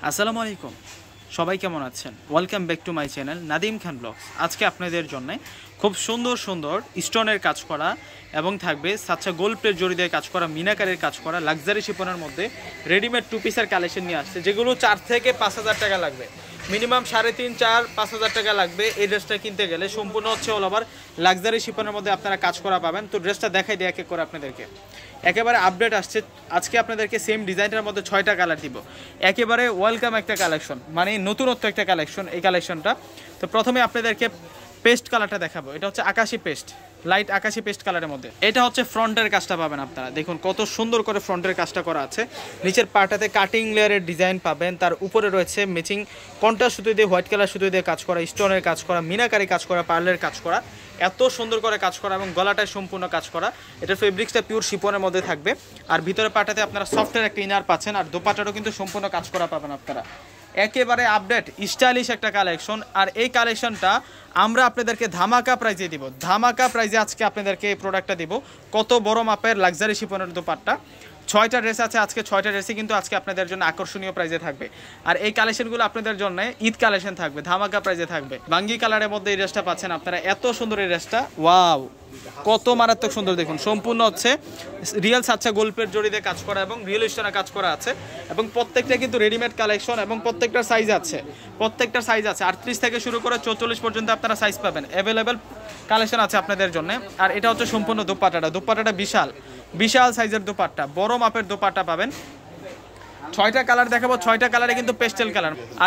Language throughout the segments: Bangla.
আসসালামু আলাইকুম, সবাই কেমন আছেন? Welcome back to my channel Nadim Khan vlogs. আজকে আপনাদের জন্য খুব সুন্দর সুন্দর স্টোনের কাজ করা এবং থাকবে সাচ্চা গোল্ড প্লেট জড়ি দিয়ে কাজ করা, মিনাকারের কাজ করা লাক্সারি শিপনের মধ্যে রেডিমেড টু পিসের কালেকশন নিয়ে আসছে, যেগুলো 4 থেকে 5,000 টাকা লাগবে। মিনিমাম 3.5, 4, 5,000 টাকা লাগবে এই ড্রেসটা কিনতে গেলে। সম্পূর্ণ হচ্ছে অল ওভার লাক্সারি শিপনের মধ্যে আপনারা কাজ করা পাবেন। তো ড্রেসটা দেখাই দিয়ে এক এক করে আপনাদেরকে। একেবারে আপডেট আসছে আজকে আপনাদেরকে, সেম ডিজাইনটার মধ্যে 6টা কালার দিব। একেবারে ওয়েলকাম একটা কালেকশন, মানে নতুনত্ব একটা কালেকশন এই কালেকশনটা। তো প্রথমে আপনাদেরকে পেস্ট কালারটা দেখাবো। এটা হচ্ছে আকাশি পেস্ট, লাইট আকাশি পেস্ট কালারের মধ্যে। এটা হচ্ছে ফ্রন্টের কাজটা পাবেন আপনারা, দেখুন কত সুন্দর করে ফ্রন্টের কাজটা করা আছে। নিচের পার্টটাতে কাটিং লেয়ারের ডিজাইন পাবেন, তার উপরে রয়েছে ম্যাচিং কন্ট্রাস্ট সুতো দিয়ে, হোয়াইট কালার সুতো দিয়ে কাজ করা, স্টোনের কাজ করা, মিনাকারি কাজ করা, পার্লের কাজ করা, এত সুন্দর করে কাজ করা এবং গলাটায় সম্পূর্ণ কাজ করা। এটা ফেব্রিক্সটা পিওর শিপনের মধ্যে থাকবে। আর ভিতরে পাটাতে আপনারা সফটওয়্যার একটা ইনার পাচ্ছেন, আর দোপাটারও কিন্তু সম্পূর্ণ কাজ করা পাবেন আপনারা। একেবারে আপডেট স্টাইলিশ একটা কালেকশন। আর এই কালেকশনটা আমরা আপনাদেরকে ধামাকা প্রাইজে দিব, ধামাকা প্রাইজে আজকে আপনাদেরকে এই প্রোডাক্টটা দিব। কত বড় মাপের লাক্সারি শিপনের দোপাট্টা, 6টা ড্রেস আছে আজকে, 6টা ড্রেসই কিন্তু আজকে আপনাদের জন্য আকর্ষণীয় প্রাইজে থাকবে। আর এই কালেকশনগুলো আপনাদের জন্য ঈদ কালেকশন থাকবে, ধামাকা প্রাইজে থাকবে। বাঙ্গি কালারের মধ্যে এই ড্রেসটা পাচ্ছেন আপনারা, এত সুন্দর এই ড্রেসটা, ওয়াও কত মারাত্মক সুন্দর। দেখুন সম্পূর্ণ হচ্ছে রিয়েল সাচ্চা গোল্ডের জড়িতে কাজ করা এবং রিয়েল স্টোনে কাজ করা আছে, এবং প্রত্যেকটা কিন্তু রেডিমেড কালেকশন এবং প্রত্যেকটার সাইজ আছে, প্রত্যেকটার সাইজ আছে 38 থেকে শুরু করে 44 পর্যন্ত আপনারা সাইজ পাবেন। অ্যাভেলেবেল কালেকশন আছে আপনাদের জন্য। আর এটা হচ্ছে সম্পূর্ণ দোপাট্টাটা বিশাল বিশাল সাইজের দোপাট্টা, বড় মাপের দোপাট্টা পাবেন। 6টা কালার দেখাবো, 6টা কালারে কিন্তু পেস্টেল কালার। আর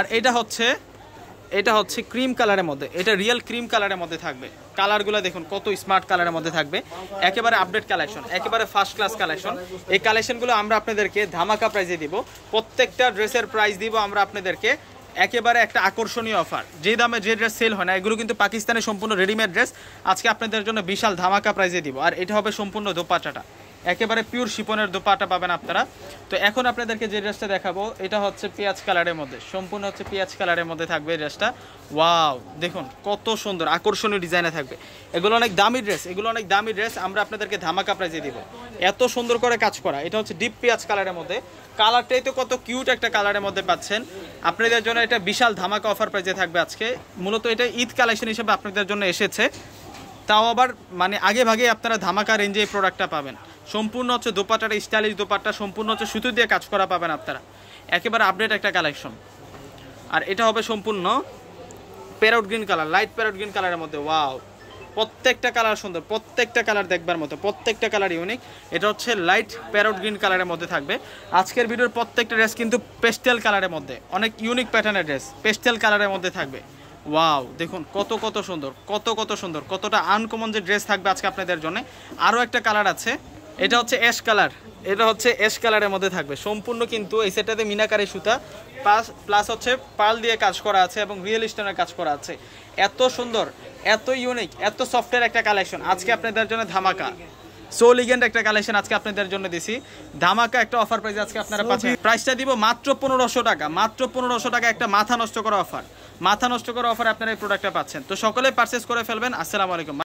এটা হচ্ছে ক্রিম কালারের মধ্যে, এটা রিয়েল ক্রিম কালারের মধ্যে থাকবে। কালারগুলো দেখুন কত স্মার্ট কালারের মধ্যে থাকবে। একেবারে আপডেট কালেকশন, একেবারে ফার্স্ট ক্লাস কালেকশন। এই কালেকশনগুলো আমরা আপনাদেরকে ধামাকা প্রাইজে দিব। প্রত্যেকটা ড্রেসের প্রাইস দিব আমরা আপনাদেরকে একেবারে একটা আকর্ষণীয় অফার। যে দামে যে ড্রেস সেল হয় না, এগুলো কিন্তু পাকিস্তানের সম্পূর্ণ রেডিমেড ড্রেস, আজকে আপনাদের জন্য বিশাল ধামাকা প্রাইজে দিব। আর এটা হবে সম্পূর্ণ দোপাট্টাটা, একেবারে পিওর শিপনের দোপাট্টা পাবেন আপনারা। তো এখন আপনাদেরকে যে ড্রেসটা দেখাবো, এটা হচ্ছে পেঁয়াজ কালারের মধ্যে, সম্পূর্ণ হচ্ছে পেঁয়াজ কালারের মধ্যে থাকবে এই ড্রেসটা। ওয়াও দেখুন কত সুন্দর আকর্ষণীয় ডিজাইনে থাকবে। এগুলো অনেক দামি ড্রেস, এগুলো অনেক দামি ড্রেস, আমরা আপনাদেরকে ধামাকা প্রাইজে দিব। এত সুন্দর করে কাজ করা। এটা হচ্ছে ডিপ পেঁয়াজ কালারের মধ্যে, কালারটাই তো কত কিউট একটা কালারের মধ্যে পাচ্ছেন। আপনাদের জন্য এটা বিশাল ধামাকা অফার প্রাইজে থাকবে আজকে। মূলত এটা ঈদ কালেকশন হিসেবে আপনাদের জন্য এসেছে, তাও আবার মানে আগে ভাগে আপনারা ধামাকা রেঞ্জে এই প্রোডাক্টটা পাবেন। সম্পূর্ণ হচ্ছে দোপাট্টাটা স্টাইলিশ দোপাট্টা, সম্পূর্ণ হচ্ছে সুতো দিয়ে কাজ করা পাবেন আপনারা। একেবারে আপডেট একটা কালেকশন। আর এটা হবে সম্পূর্ণ parrot green colour, light parrot green কালারের মধ্যে। ওয়াও প্রত্যেকটা কালার সুন্দর, প্রত্যেকটা কালার দেখবার মতো, প্রত্যেকটা কালার ইউনিক। এটা হচ্ছে লাইট প্যারট গ্রিন কালারের মধ্যে থাকবে। আজকের ভিডিওর প্রত্যেকটা ড্রেস কিন্তু পেস্টেল কালারের মধ্যে, অনেক ইউনিক প্যাটার্নের ড্রেস পেস্টেল কালারের মধ্যে থাকবে। ওয়াও দেখুন কত সুন্দর, কত সুন্দর, কতটা আনকমন যে ড্রেস থাকবে আজকে আপনাদের জন্য। আরও একটা কালার আছে, এটা হচ্ছে অ্যাশ কালার, এটা হচ্ছে অ্যাশ কালারের মধ্যে থাকবে। সম্পূর্ণ কিন্তু এই সেটটাতে মিনাকারি সুতা প্লাস হচ্ছে পার্ল দিয়ে কাজ করা আছে এবং রিয়েল স্টোনের কাজ করা আছে। এত সুন্দর, এত ইউনিক, এত সফটের একটা কালেকশন আজকে আপনাদের জন্য ধামাকা। সো লিগেন্ড একটা কালেকশন আজকে আপনাদের জন্য দিছি, ধামাকা একটা অফার প্রাইস আজকে আপনারা পাচ্ছেন। প্রাইসটা দিব মাত্র 1500 টাকা, মাত্র 1500 টাকা, একটা মাথা নষ্ট করা অফার, মাথা নষ্ট করা অফার আপনারা এই প্রোডাক্টটা পাচ্ছেন। তো সকলে পারচেস করে ফেলবেন। আসসালামু আলাইকুম।